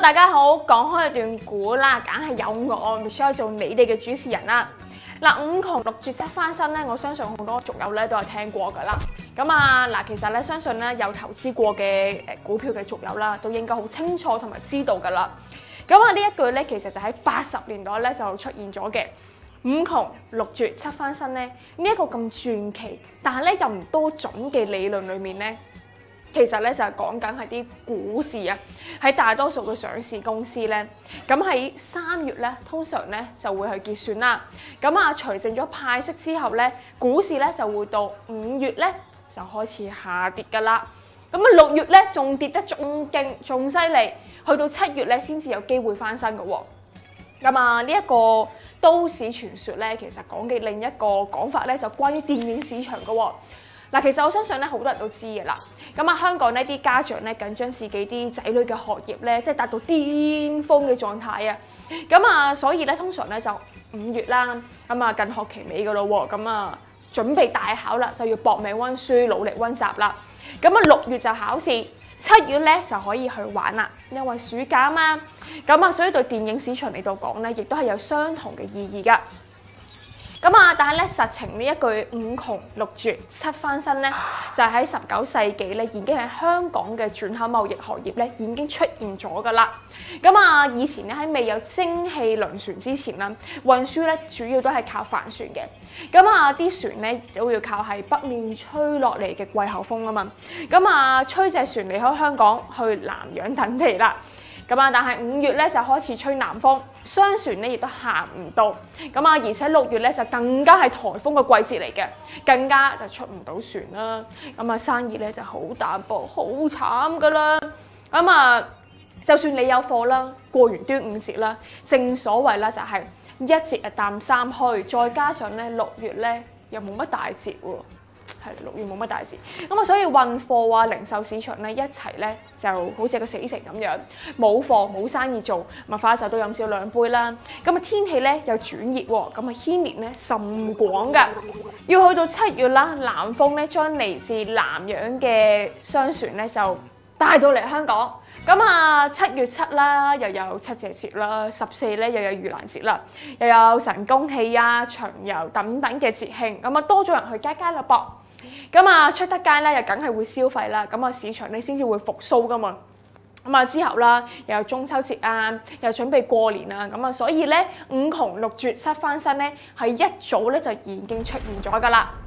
大家好，講開一段古啦，梗係有我 Michelle 做你哋嘅主持人啦。嗱，五窮六絕七翻身咧，我相信好多族友咧都有聽過㗎啦。咁嗱，其實咧相信咧有投資過嘅股票嘅族友啦，都應該好清楚同埋知道㗎啦。咁呢一句咧，其實就喺80年代咧就出現咗嘅。五窮六絕七翻身咧，呢一個咁傳奇，但係咧又唔多準嘅理論裏面咧。其實咧就係講緊係啲股市啊，喺大多數嘅上市公司咧，咁喺3月咧，通常咧就會去結算啦。咁除淨咗派息之後咧，股市咧就會到5月咧就開始下跌㗎啦。咁6月咧仲跌得仲勁仲犀利，去到7月咧先至有機會翻身㗎喎。咁呢一個都市傳說咧，其實講嘅另一個講法咧，就關於電影市場㗎喎。嗱，其實我相信咧，好多人都知嘅啦。咁香港呢啲家長咧緊張自己啲仔女嘅學業咧，即係達到巔峰嘅狀態啊。咁所以咧通常咧就5月啦，近學期尾嘅咯喎，咁準備大考啦，就要搏命溫書，努力溫習啦。咁6月就考試，7月咧就可以去玩啦，因為暑假啊嘛。咁所以對電影市場嚟到講咧，亦都係有相同嘅意義㗎。但係咧實情呢一句五窮六絕七翻身咧，就係喺19世紀咧已經喺香港嘅轉口貿易行業咧已經出現咗㗎啦。以前咧喺未有蒸汽輪船之前啦，運輸咧主要都係靠帆船嘅。啲船咧都要靠係北面吹落嚟嘅季候風啊嘛。吹隻船離開香港去南洋等地啦。但係5月咧就開始吹南風，商船咧亦都行唔到。而且6月咧就更加係颱風嘅季節嚟嘅，更加就出唔到船啦。生意咧就好淡薄，好慘噶啦。就算你有貨啦，過完端午節啦，正所謂啦就係一節淡三虛，再加上咧6月咧又冇乜大節喎。6月冇乜大事，所以運貨零售市場咧一齊咧就好似個死城咁樣，冇貨冇生意做，快酒都飲少2杯啦。天氣咧又轉熱喎，牽連咧甚廣㗎。要去到7月啦，南風咧將嚟自南洋嘅商船咧就帶到嚟香港。7月7啦，又有七夕節啦，14咧又有盂蘭節啦，又有神功戲啊、長遊等等嘅節慶，多咗人去街啦噃。出得街咧，又梗係會消費啦，市場咧先至會復甦噶嘛。之後啦，又有中秋節啊，又準備過年啊，所以咧五窮六絕七翻身咧，係一早咧就已經出現咗噶啦。